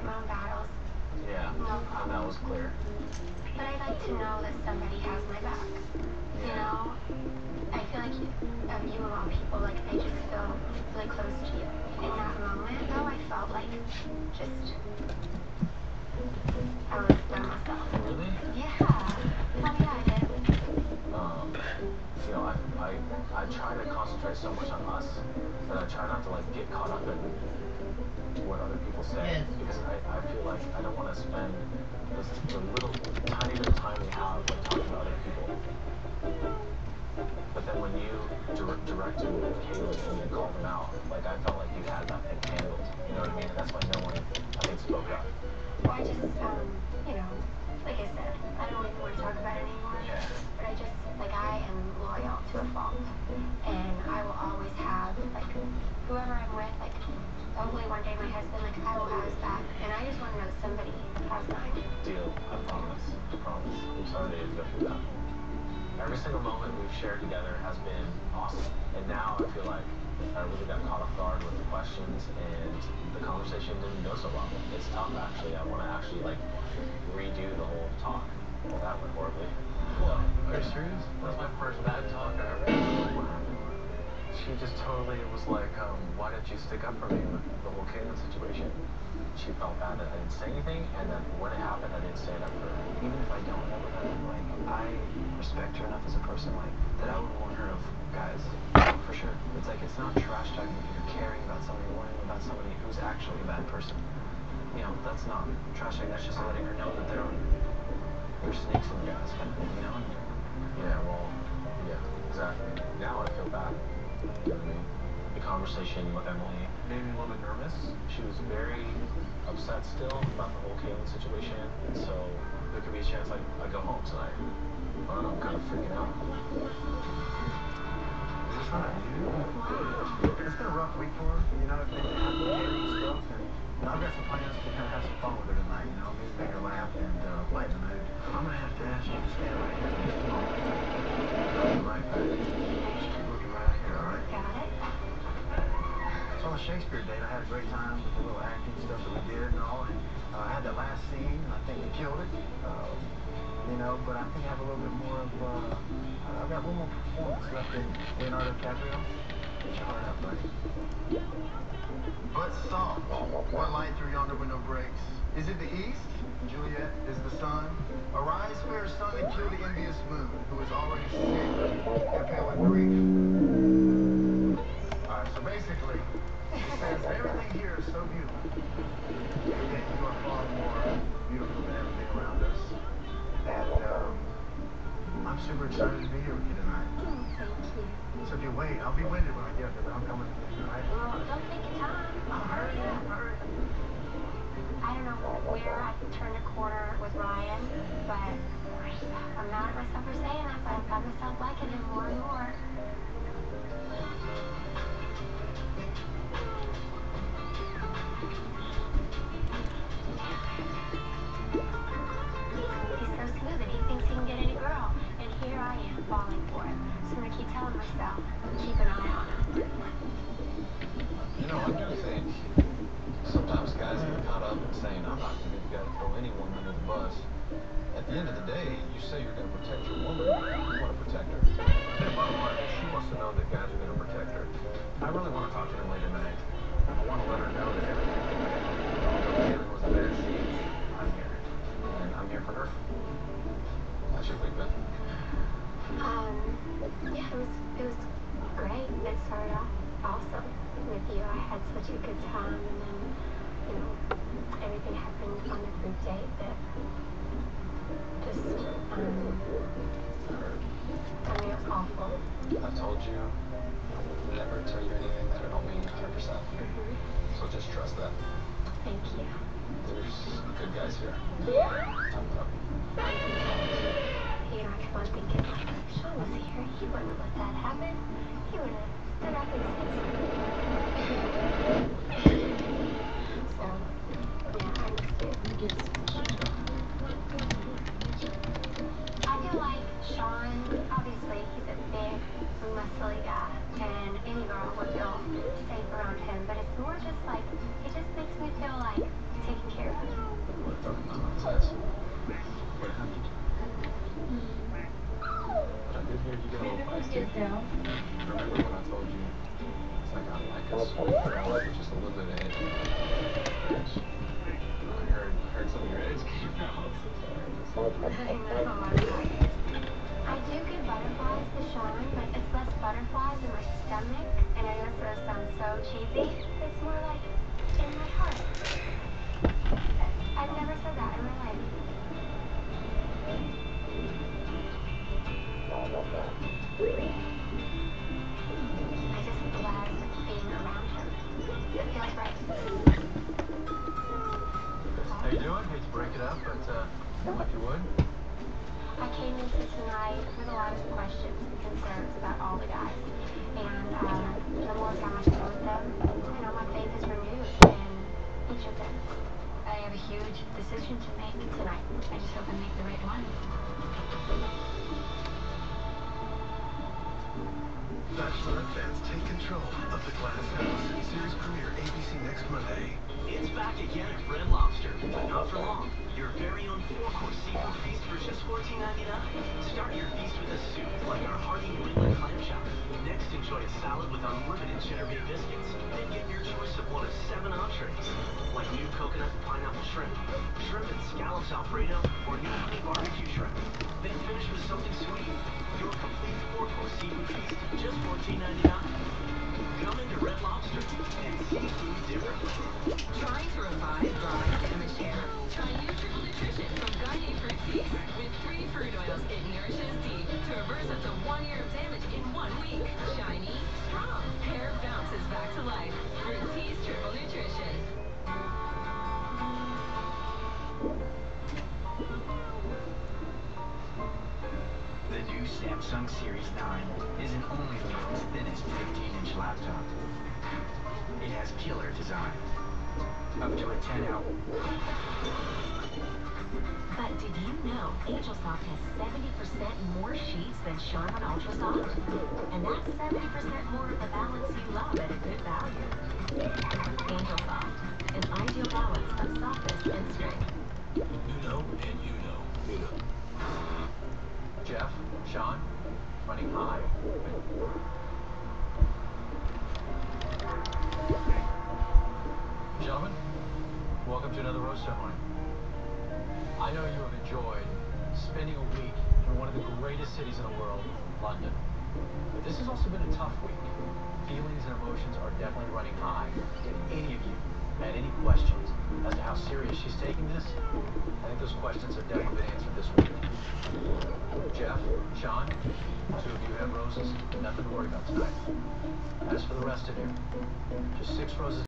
fight my own battles. Yeah, No and problem. that was clear. But I like to know that somebody has my back. Yeah. You know? I feel like you of all people, like, they just feel really close to you. In that moment, though, I felt like just, I was by myself. Really? Yeah. Oh, yeah, I did. You know, I try to concentrate so much on us that I try not to, like, get caught up in what other people say, because I feel like I don't want to spend the little tiny bit of time we have, like, talking to other people. But then when you directed Kaylee and you called him out, like, I felt like you had that thing handled. You know what I mean? And that's why no one, I think, spoke up. Well, I just, you know, like I said, I don't even want to talk about it anymore. Yeah. But I just, like, I am loyal to a fault. And I will always have, like, whoever I'm with, like, hopefully one day my husband, like, I will have his back. And I just want to know that somebody has mine. Deal. I promise. I promise. I'm sorry that you have to go through that. Every single moment we've shared together has been awesome. And now I feel like I really got caught off guard with the questions, and the conversation didn't go so well. It's tough, actually. I want to actually, like, redo the whole talk. Well, that went horribly. What? Are you serious? That was my first bad talk I ever had. What happened? She just totally was like, why didn't you stick up for me with the whole Caitlyn situation? She felt bad that I didn't say anything, and then when it happened, I didn't stand up for her. Even if I don't live with her, like, I respect her enough as a person, like, that I would warn her of guys, for sure. It's like, it's not trash talking if you're caring about somebody, warning about somebody who's actually a bad person. You know, that's not trash talking, that's just letting her know that there's snakes in the grass, kind of thing, you know? Yeah, well, yeah, exactly. Now I feel bad. You know what I mean? The conversation with Emily made me a little bit nervous. She was very upset still about the whole Caitlyn situation, and so there could be a chance I go home tonight. I don't know, I'm kind of freaking out. Is this not you? It's been a rough week for her, you know, everything that happened with Kaylee and stuff, and I've got some plans to kind of have some fun with her tonight, you know, maybe make her laugh and lighten the mood. I'm going to have to ask you to stand right here for just a moment. I'll be right back. Just keep looking right here, all right? Got it? So on the Shakespeare date, I had a great time with the little acting stuff that we did and all, and I had that last scene, and I think we killed it. You know, but I think I have a little bit more of, I've got a little more performance left in Leonardo DiCaprio. Get your heart out, buddy. But stop. What light through yonder window breaks? Is it the east? Juliet, is it the sun? Arise, fair sun, and kill the envious moon, who is already sick and pale with grief. Alright, so basically, it says everything here is so beautiful, and yet you are far more beautiful than everything around us. And I'm super excited to be here with you tonight. Oh, thank you. So if you wait, I'll be winded when I get there, but I'm coming to get you, right? Well, don't take your time. Hurry up, hurry. I don't know where I turned a corner with Ryan, but I'm mad at myself for saying that, but I found myself liking him more and more. He's so smooth and he thinks he can get any girl, and here I am falling for it. So I'm gonna keep telling myself, keep an eye on him. You know, I do think sometimes guys get caught up in saying, I'm not going to be the guy to throw anyone under the bus. At the end of the day, you say you're going to protect your woman, you want to protect her. And the bottom line is she wants to know that guys are going to protect her. I really want to talk to Emily tonight. I want to let her know that everything's okay. Although Caitlyn was a bad seed, I'm here. And I'm here for her. How's your week been? Yeah, it was great. It started off awesome with you. I had such a good time, and then, you know, everything happened on the group date that just, I heard. I mean, it was awful. I've told you, I will never tell you anything that I don't mean 100%. So just trust that. Thank you. There's good guys here. Yeah. I'm one of them. You know, I kept on thinking, like, if Sean was here, he wouldn't have let that happen. He would have stood up and said something. So, yeah, I missed it. I feel like Sean, obviously, he's a big, muscly guy, and any girl would feel safe around him, but it's more just like, he just makes me feel like taken care of. you doing? Hate to break it up, but if you would. I came into tonight with a lot of questions and concerns about all the guys. And the more time I spend with them, my faith is renewed in each of them. I have a huge decision to make tonight. I just hope I make the right one. Bachelorette fans take control of the Glass House. Series premiere ABC next Monday. It's back again at Red Lobster, but not for long. Your very own 4-course seafood feast for just $14.99. Start your feast with a soup like our hearty New England clam chowder. Next, enjoy a salad with unlimited cheddar bay biscuits. Then get your choice of one of 7 entrees, like new coconut and pineapple shrimp, shrimp and scallops Alfredo, or new honey barbecue shrimp. Then finish with something sweet. Your complete 4-course seafood feast, just $14.99. Come into Red Lobster and see food differently. Trying to revive dry, damaged hair? Try new Triple Nutrition from Garnier Fruit Feast. With 3 fruit oils, it nourishes deep to reverse up to 1 year of damage in 1 week. Shiny, strong, hair bounces back to life. Fruit Tea's Triple Nutrition. The new Samsung Series 9 isn't only the world's thinnest 15-inch laptop. It has killer design. Up to a 10-hour. But did you know AngelSoft has 70% more sheets than Charmin Ultra Soft? And that's 70% more of the balance you love at a good value. AngelSoft, an ideal balance of softness and strength. You know, and you know. You know. Jeff, Sean, running high. Gentlemen, welcome to another rose ceremony. I know you have enjoyed spending a week in one of the greatest cities in the world, London. But this has also been a tough week. Feelings and emotions are definitely running high. If any of you had any questions as to how serious she's taking this, I think those questions have definitely been answered this week. Jeff, Sean, 2 of you have roses. Nothing to worry about tonight. As for the rest of you, just 6 roses